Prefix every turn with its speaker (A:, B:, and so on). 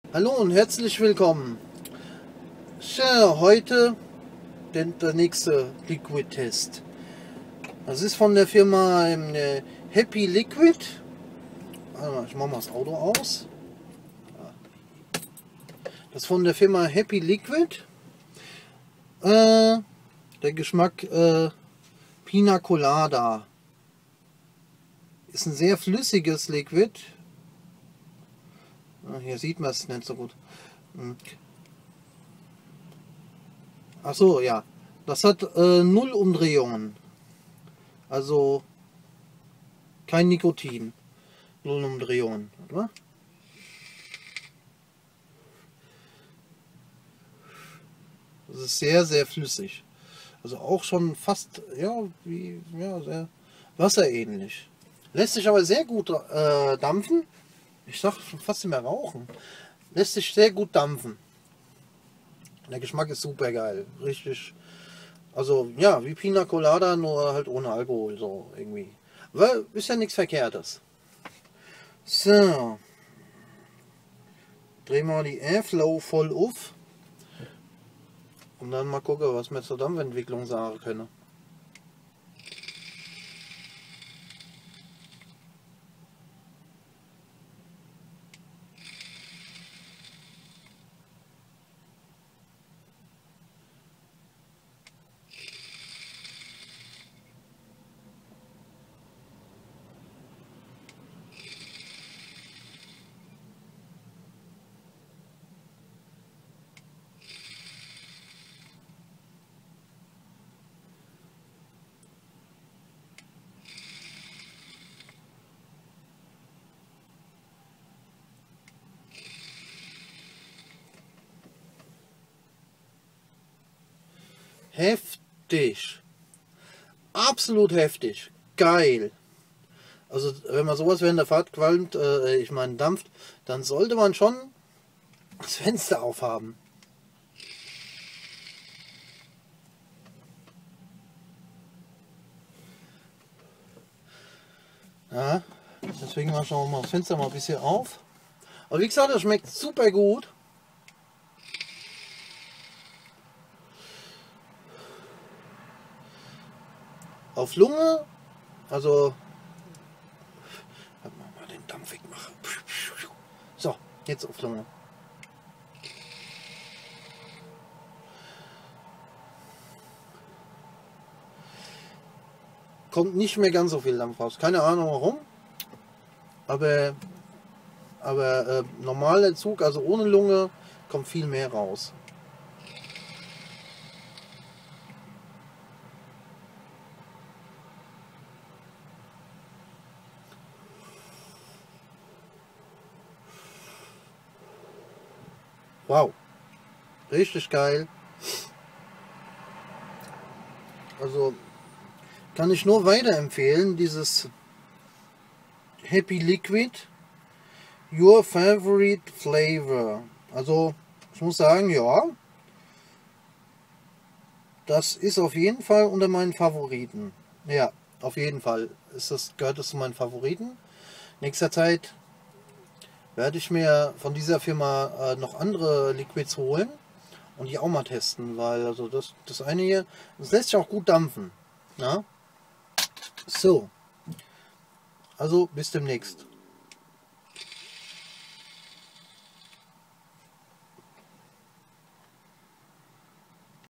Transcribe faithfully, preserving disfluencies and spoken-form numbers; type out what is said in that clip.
A: Hallo und herzlich willkommen. Tja, heute der, der nächste Liquid-Test. Das ist von der Firma äh, Happy Liquid. Also ich mache mal das Auto aus. Das ist von der Firma Happy Liquid. Äh, der Geschmack äh, Pina Colada. Ist ein sehr flüssiges Liquid. Hier sieht man es nicht so gut. Ach so, ja. Das hat äh, null Umdrehungen. Also kein Nikotin. Null Umdrehungen. Oder? Das ist sehr, sehr flüssig. Also auch schon fast, ja, wie, ja, sehr wasserähnlich. Lässt sich aber sehr gut äh, dampfen. Ich sag schon fast nicht mehr rauchen. Lässt sich sehr gut dampfen. Der Geschmack ist super geil. Richtig. Also ja, wie Pina Colada, nur halt ohne Alkohol. So irgendwie. Weil ist ja nichts Verkehrtes. So. Drehen wir die Airflow voll auf. Und dann mal gucken, was wir zur Dampfentwicklung sagen können. Heftig. Absolut heftig. Geil. Also wenn man sowas während der Fahrt qualmt, äh, ich meine dampft, dann sollte man schon das Fenster aufhaben. Ja, deswegen mal schauen wir mal das Fenster mal ein bisschen auf. Aber wie gesagt, das schmeckt super gut. Auf Lunge, also mal den Dampf wegmachen. So, jetzt auf Lunge. Kommt nicht mehr ganz so viel Dampf raus. Keine Ahnung warum. Aber, aber äh, normaler Zug, also ohne Lunge, kommt viel mehr raus. Wow. Richtig geil. Also kann ich nur weiterempfehlen, dieses Happy Liquid Your Favorite Flavor. Also ich muss sagen, ja, das ist auf jeden Fall unter meinen Favoriten. Ja, auf jeden Fall ist das, gehört es zu meinen Favoriten. Nächster Zeit werde ich mir von dieser Firma äh, noch andere Liquids holen und die auch mal testen, weil also das, das eine hier, das lässt sich auch gut dampfen. Ja? So, also bis demnächst.